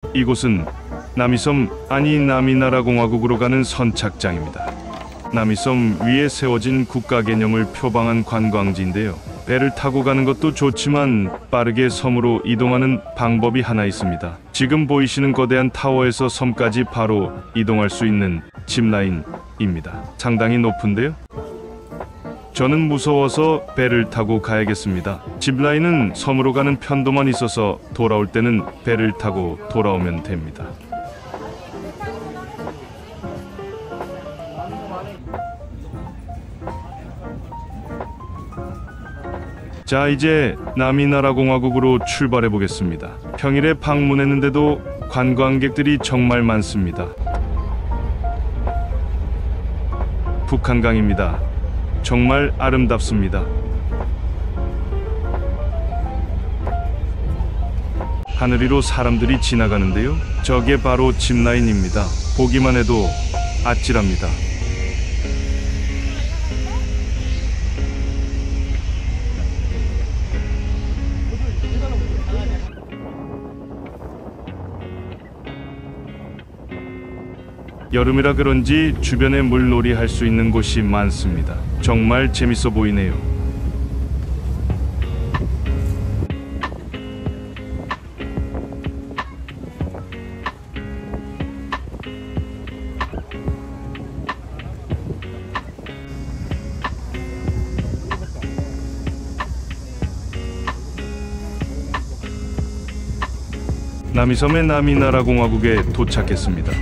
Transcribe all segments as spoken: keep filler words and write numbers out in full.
이곳은 남이섬 아니 나미나라 공화국으로 가는 선착장입니다. 남이섬 위에 세워진 국가 개념을 표방한 관광지인데요. 배를 타고 가는 것도 좋지만 빠르게 섬으로 이동하는 방법이 하나 있습니다. 지금 보이시는 거대한 타워에서 섬까지 바로 이동할 수 있는 짚라인입니다. 상당히 높은데요. 저는 무서워서 배를 타고 가야겠습니다. 짚라인은 섬으로 가는 편도만 있어서 돌아올 때는 배를 타고 돌아오면 됩니다. 자, 이제 나미나라 공화국으로 출발해 보겠습니다. 평일에 방문했는데도 관광객들이 정말 많습니다. 북한강입니다. 정말 아름답습니다. 하늘 위로 사람들이 지나가는데요. 저게 바로 짚라인입니다. 보기만 해도 아찔합니다. 여름이라 그런지 주변에 물놀이 할 수 있는 곳이 많습니다. 정말 재밌어 보이네요. 남이섬의 나미나라 공화국에 도착했습니다.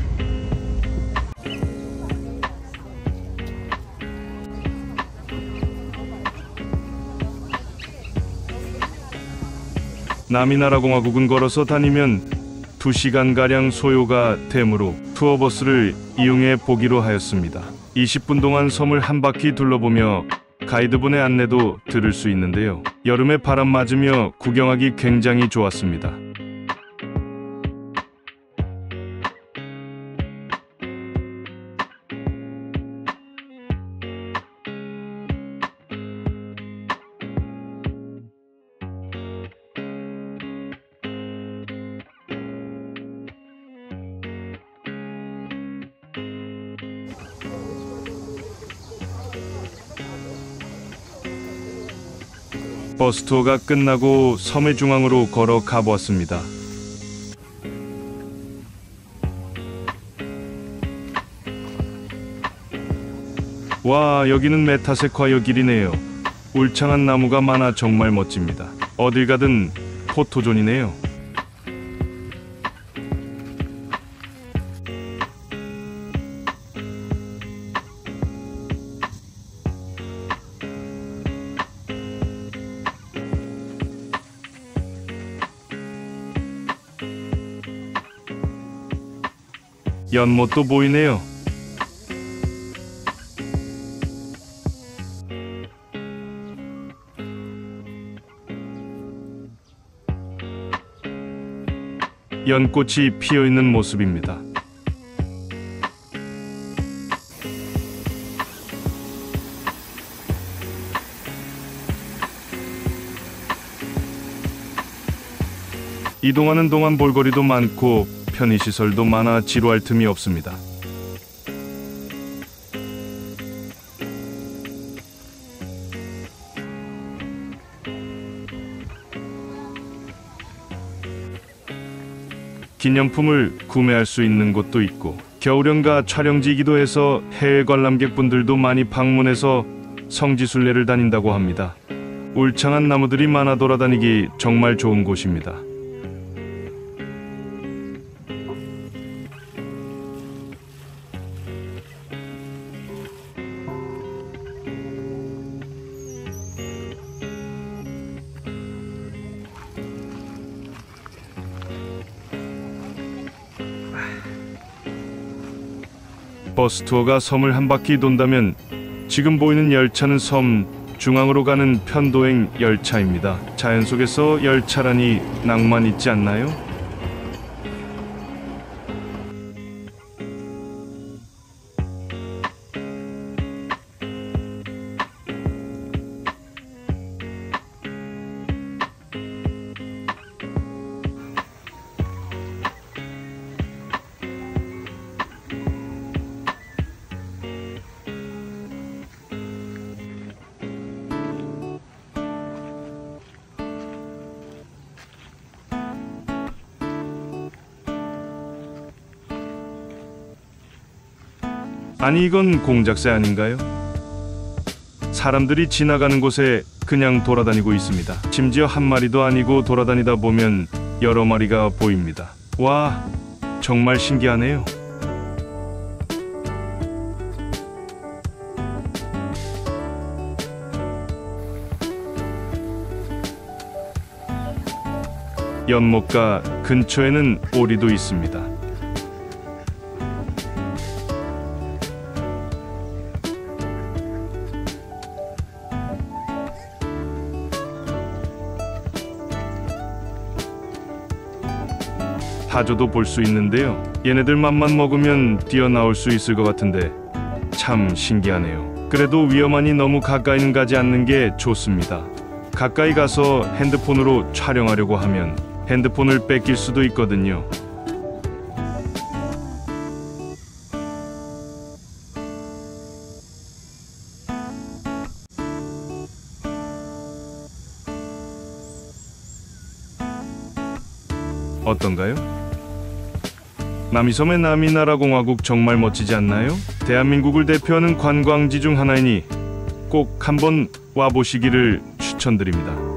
나미나라 공화국은 걸어서 다니면 두 시간가량 소요가 되므로 투어버스를 이용해 보기로 하였습니다. 이십 분 동안 섬을 한 바퀴 둘러보며 가이드분의 안내도 들을 수 있는데요. 여름에 바람 맞으며 구경하기 굉장히 좋았습니다. 버스 투어가 끝나고 섬의 중앙으로 걸어 가보았습니다. 와, 여기는 메타세콰이어 길이네요. 울창한 나무가 많아 정말 멋집니다. 어딜 가든 포토존이네요. 연못도 보이네요. 연꽃이 피어있는 모습입니다. 이동하는 동안 볼거리도 많고 편의시설도 많아 지루할 틈이 없습니다. 기념품을 구매할 수 있는 곳도 있고 겨울연가 촬영지이기도 해서 해외 관람객분들도 많이 방문해서 성지순례를 다닌다고 합니다. 울창한 나무들이 많아 돌아다니기 정말 좋은 곳입니다. 버스 투어가 섬을 한 바퀴 돈다면 지금 보이는 열차는 섬 중앙으로 가는 편도행 열차입니다. 자연 속에서 열차라니 낭만 있지 않나요? 아니 이건 공작새 아닌가요? 사람들이 지나가는 곳에 그냥 돌아다니고 있습니다. 심지어 한 마리도 아니고 돌아다니다 보면 여러 마리가 보입니다. 와, 정말 신기하네요. 연못가 근처에는 오리도 있습니다. 하조도 볼 수 있는데요. 얘네들 맘만 먹으면 뛰어나올 수 있을 것 같은데 참 신기하네요. 그래도 위험하니 너무 가까이는 가지 않는 게 좋습니다. 가까이 가서 핸드폰으로 촬영하려고 하면 핸드폰을 뺏길 수도 있거든요. 어떤가요? 남이섬의 남이나라공화국 정말 멋지지 않나요? 대한민국을 대표하는 관광지 중 하나이니 꼭 한번 와보시기를 추천드립니다.